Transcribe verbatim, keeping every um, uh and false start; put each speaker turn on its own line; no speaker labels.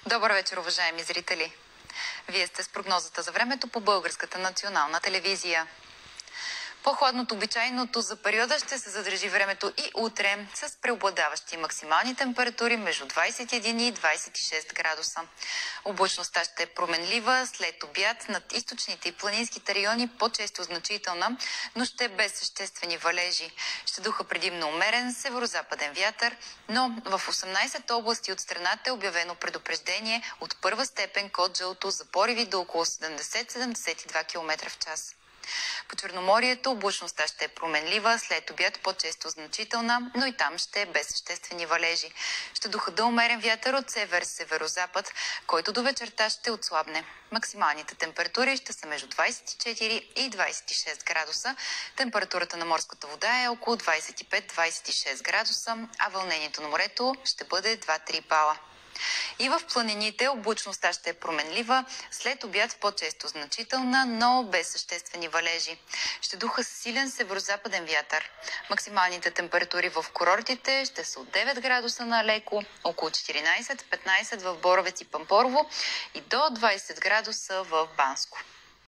Добър вечер, уважаеми зрители! Вие сте с прогнозата за времето по Българската национална телевизия. По-хладно от обичайното за периода ще се задържи времето и утре с преобладаващи максимални температури между двадесет и един и двадесет и шест градуса. Облачността ще е променлива след обяд над източните и планинските райони по-често значителна, но ще е без съществени валежи. Ще духа предимно умерен северо-западен вятър, но в осемнадесет области от страната е обявено предупреждение от първа степен код жълто за пориви до около седемдесет до седемдесет и два километра в час. По Черноморието облачността ще е променлива, след обяд по-често значителна, но и там ще е без съществени валежи. Ще духа да умерен вятър от север-северозапад, който до вечерта ще отслабне. Максималните температури ще са между двадесет и четири и двадесет и шест градуса. Температурата на морската вода е около двадесет и пет до двадесет и шест градуса, а вълнението на морето ще бъде два до три бала. И в планините облачността ще е променлива, след обяд по-често значителна, но без съществени валежи. Ще духа силен северо-западен вятър. Максималните температури в курортите ще са от девет градуса на Алеко, около четиринадесет до петнадесет в Боровец и Пампорово и до двадесет градуса в Банско.